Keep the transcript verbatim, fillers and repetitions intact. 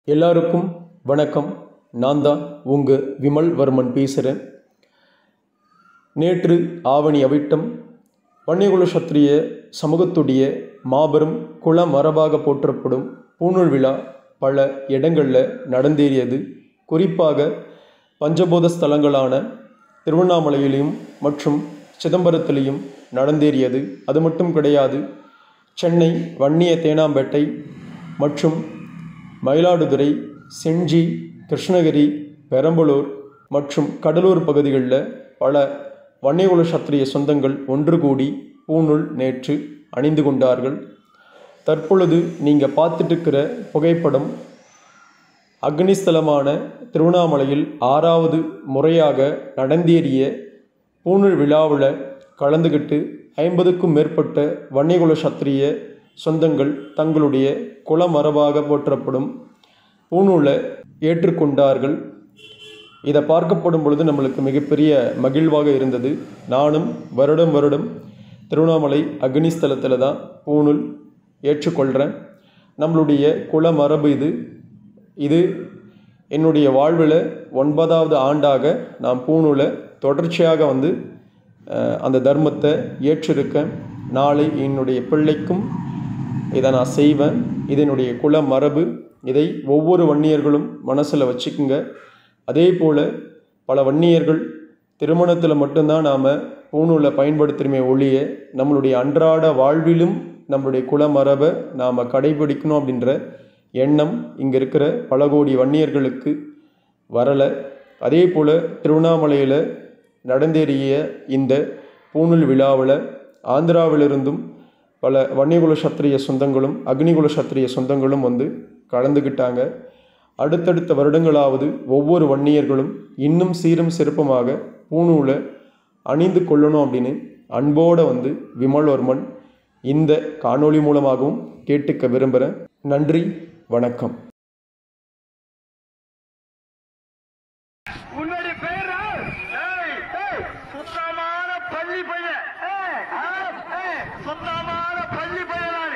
எல்லாருக்கும் வணக்கம். நான் தான் உங்கள் விமல் வர்மன் பேசுகிறேன். நேற்று ஆவணி அவிட்டம் வன்னியகுல சத்திரிய சமூகத்துடைய மாபெரும் குல மரபாக போற்றப்படும் பூணூல் விழா பல இடங்களில் நடந்தேறியது. குறிப்பாக பஞ்சபூத ஸ்தலங்களான திருவண்ணாமலையிலையும் மற்றும் சிதம்பரத்திலையும் நடந்தேறியது. அது மட்டும் கிடையாது, சென்னை வன்னிய தேனாம்பேட்டை மற்றும் மயிலாடுதுறை, செஞ்சி, கிருஷ்ணகிரி, பெரம்பலூர் மற்றும் கடலூர் பகுதிகளில் பல வன்னியகுல சத்திரிய சொந்தங்கள் ஒன்று கூடி பூணூல் நேற்று அணிந்து கொண்டார்கள். தற்பொழுது நீங்கள் பார்த்துட்டு இருக்கிற புகைப்படம் அக்னிஸ்தலமான திருவண்ணாமலையில் ஆறாவது முறையாக நடந்தேறிய பூணூல் விழாவில் கலந்துக்கிட்டு ஐம்பதுக்கும் மேற்பட்ட வன்னியகுல சத்திரிய சொந்தங்கள் தங்களுடைய குலமரபாக போற்றப்படும் பூணூலை ஏற்றுக்கொண்டார்கள். இதை பார்க்கப்படும் பொழுது நம்மளுக்கு மிகப்பெரிய மகிழ்வாக இருந்தது. நானும் வருடம் வருடம் திருவண்ணாமலை அக்னிஸ்தலத்தில் தான் பூணூல் ஏற்றுக்கொள்கிறேன். நம்மளுடைய குலமரபு இது. இது என்னுடைய வாழ்வில் ஒன்பதாவது ஆண்டாக நான் பூணூலை தொடர்ச்சியாக வந்து அந்த தர்மத்தை ஏற்றிருக்கேன். நாளை என்னுடைய பிள்ளைக்கும் இதை நான் செய்வேன். இதனுடைய குல மரபு. இதை ஒவ்வொரு வன்னியர்களும் மனசில் வச்சுக்குங்க. அதே போல் பல வன்னியர்கள் திருமணத்தில் மட்டும்தான் நாம் பூணூலை பயன்படுத்துகிறோமே ஒழிய நம்மளுடைய அன்றாட வாழ்விலும் நம்மளுடைய குல மரபை நாம் கடைபிடிக்கணும் அப்படின்ற எண்ணம் இங்கே இருக்கிற பல கோடி வன்னியர்களுக்கு வரலை. அதே போல் திருவண்ணாமலையில் நடந்தேறிய இந்த பூணூல் விழாவில் ஆந்திராவிலிருந்தும் பல வன்னியகுல சத்திரிய சொந்தங்களும் அக்னிகுல சத்திரிய சொந்தங்களும் வந்து கலந்துக்கிட்டாங்க. அடுத்தடுத்த வருடங்களாவது ஒவ்வொரு வன்னியர்களும் இன்னும் சீரும் சிறப்புமாக பூணூலை அணிந்து கொள்ளணும் அப்படின்னு அன்போடு வந்து விமல்வர்மன் இந்த காணொளி மூலமாகவும் கேட்டுக்க விரும்புகிறேன். நன்றி, வணக்கம். சுத்தமான பள்ளி பையன்